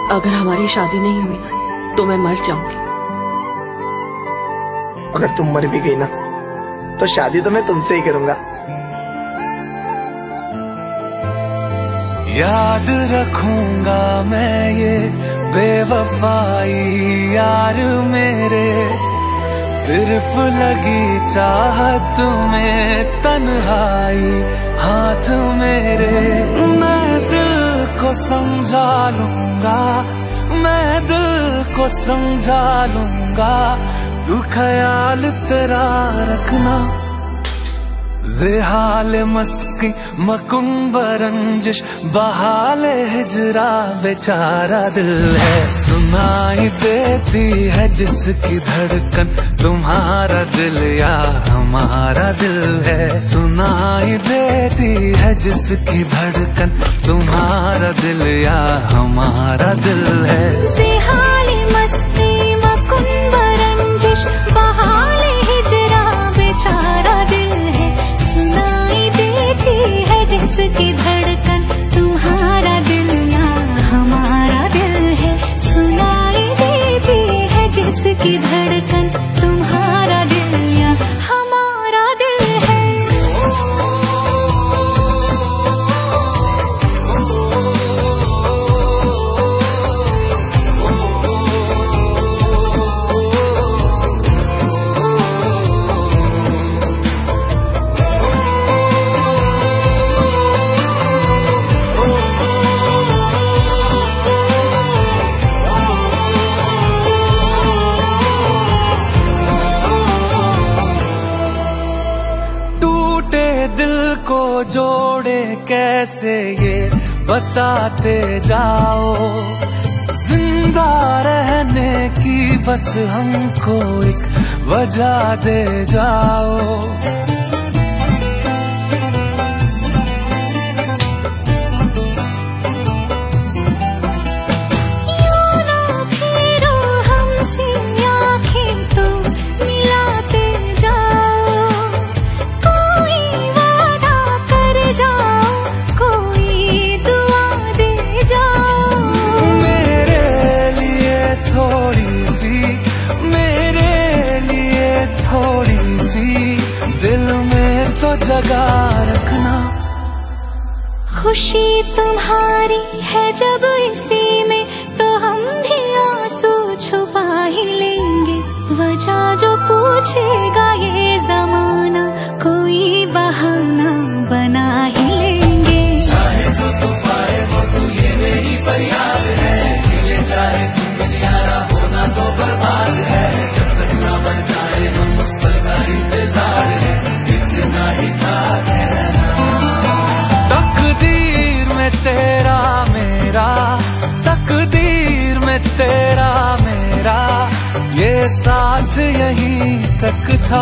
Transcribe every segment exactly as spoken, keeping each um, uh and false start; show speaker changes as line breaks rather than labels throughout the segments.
अगर हमारी शादी नहीं हुई ना तो मैं मर जाऊंगी।
अगर तुम मर भी गई ना तो शादी तो मैं तुमसे ही करूंगा।
याद रखूंगा मैं ये बेवफाई यार मेरे, सिर्फ लगी चाहत में तन्हाई हाथ मेरे। मैं दिल को समझा लूंगा, मैं दिल को समझा लूंगा, तू ख्याल तेरा रखना। ज़ेहाल मस्की मकुंब रंजिश बहाल हिजरा बेचारा दिल है। सुनाई देती है जिसकी धड़कन तुम्हारा दिल या हमारा दिल है। सुनाई देती है जिसकी धड़कन तुम्हारा दिल या हमारा दिल है।
ज़ेहाल मस्की मकुंब रंजिश बहाल हिजरा बेचारा दिल है। सुनाई देती है जिसकी धड़कन तुम्हारा दिल या हमारा दिल है। सुनाई देती है जिसकी धड़कन तुम्हारा दिल या हमारा दिल है।
को जोड़े कैसे ये बताते जाओ, जिंदा रहने की बस हमको एक वजह दे जाओ। थोड़ी सी दिल में तो जगा रखना।
खुशी तुम्हारी है जब इसी में तो हम भी आंसू छुपा ही लेंगे। वजह जो पूछेगा ये जमाना कोई बहाना बना ही लेंगे।
चाहे जो तू पाए वो तू ये मेरी फरियाद है। मिले चाहे तुम यारा होना तो बर्बाद है। जब तक ना बन जाए हम उस पल का इंतजार है। इतना ही था कहना। तकदीर में तेरा मेरा, तकदीर में तेरा मेरा, ये साथ यहीं तक था।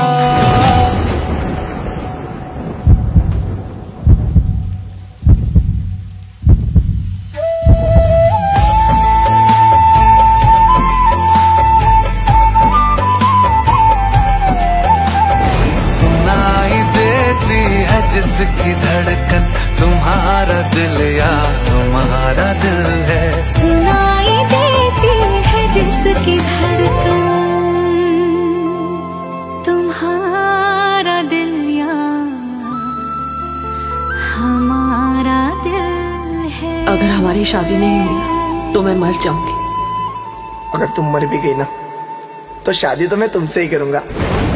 जिसकी धड़कन तुम्हारा दिल या हमारा दिल है।
सुनाई देती है जिसकी धड़कन तुम्हारा दिल या हमारा दिल है।
अगर हमारी शादी नहीं हुई ना तो मैं मर जाऊंगी।
अगर तुम मर भी गई ना तो शादी तो मैं तुमसे ही करूंगा।